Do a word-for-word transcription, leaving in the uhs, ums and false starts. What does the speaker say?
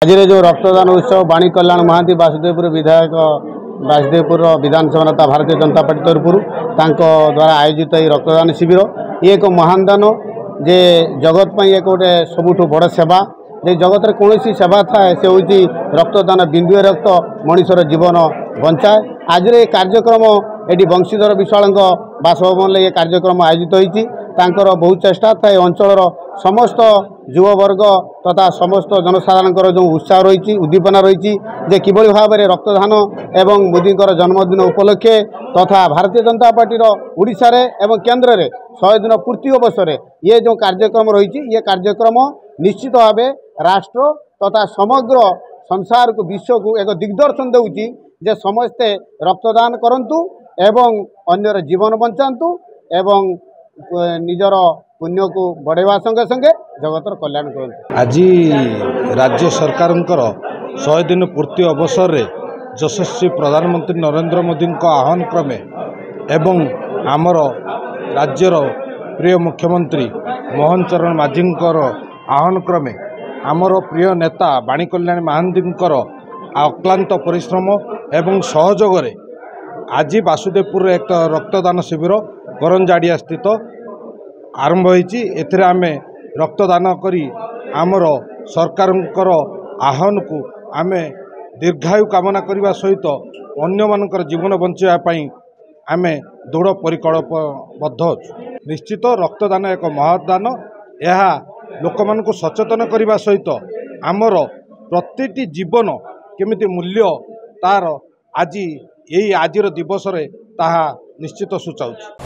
आज जो रक्तदान उत्सव बाणी कल्याण महांती बासुदेवपुर विधायक बासुदेवपुर विधानसभा नेता भारतीय जनता पार्टी तरफ द्वारा आयोजित ये रक्तदान शिविर ये एक महान दान जे जगत पर एक गोटे सबुठ बड़ सेवा जे जगत में कौन सेवा थाए से हूँ रक्तदान बिंदुए रक्त मनीषर जीवन बंचाए। आज ये कार्यक्रम ये बंशीधर विशाल बासभवन ये कार्यक्रम आयोजित होती बहुत चेष्टा था अंचल समस्त युववर्ग तथा समस्त जनसाधारण जो उत्साह रही उद्दीपना रही जे किभली भाव में रक्तदान एवं मोदी जन्मदिन उपलक्षे तथा भारतीय जनता पार्टी ओडिशा रे एवं केन्द्र में सौ दिन पूर्ति अवसर ये जो कार्यक्रम रही ये कार्यक्रम निश्चित भाव राष्ट्र तथा समग्र संसार को विश्व को एक दिग्दर्शन देउची जे समस्ते रक्तदान करंतु एवं अन्यर जीवन बंचातु एवं निजर पुण्य को बढ़ेवा संगे संगे जगतर कल्याण करते। आज राज्य सरकार सौ दिन पूर्ति अवसर रे यशस्वी प्रधानमंत्री नरेंद्र मोदी आह्वान क्रमे एवं आमर राज्यर प्रिय मुख्यमंत्री मोहन चरण माझी आह्वान क्रमे आमर प्रिय नेता बाणी कल्याण महांती अक्लांत परिश्रम एवं सहयोग आज बासुदेवपुर एक रक्तदान शिविर करंजाड़िया स्थित आरंभ होती। एथिरे आमे रक्तदान करी आमर सरकार आह्वान को आमे दीर्घायु कामना करने सहित अन्य मानकर जीवन बंचाई आमे दृढ़ परिकल्पबद्ध निश्चित रक्तदान एक महदान यह लोक मान सचेतन करने सहित आमर प्रति जीवन केमिति मूल्य तार आज यही आज दिवस रे ताहा निश्चित सूचाउछि।